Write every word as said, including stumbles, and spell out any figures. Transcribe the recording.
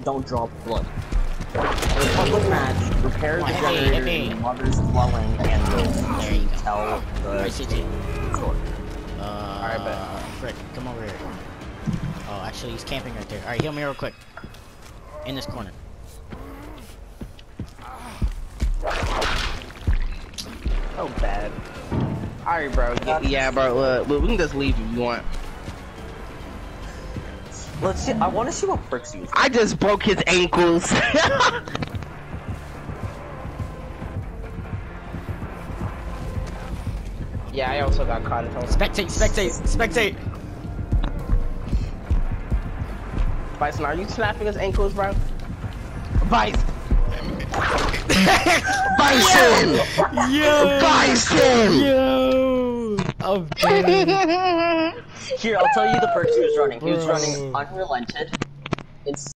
don't draw blood. The public match, repair the generator in your mother's dwelling, and you'll tell the story. Uh, Alright, bet. Frick, come over here. Oh, actually, he's camping right there. Alright, heal me real quick. In this corner. Oh, bad. Alright, bro. Yeah, yeah, bro. Look, we can just leave if you want. Let's see. I want to see what Frick's using. I just broke his ankles. Yeah, I also got caught in trouble. Spectate, spectate, spectate! Bison, are you snapping his ankles, bro? Bison! Bison! Yo! Bison! Yo! I'm dead. Here, I'll tell you the perks he was running. He was Bro. running Unrelented. It's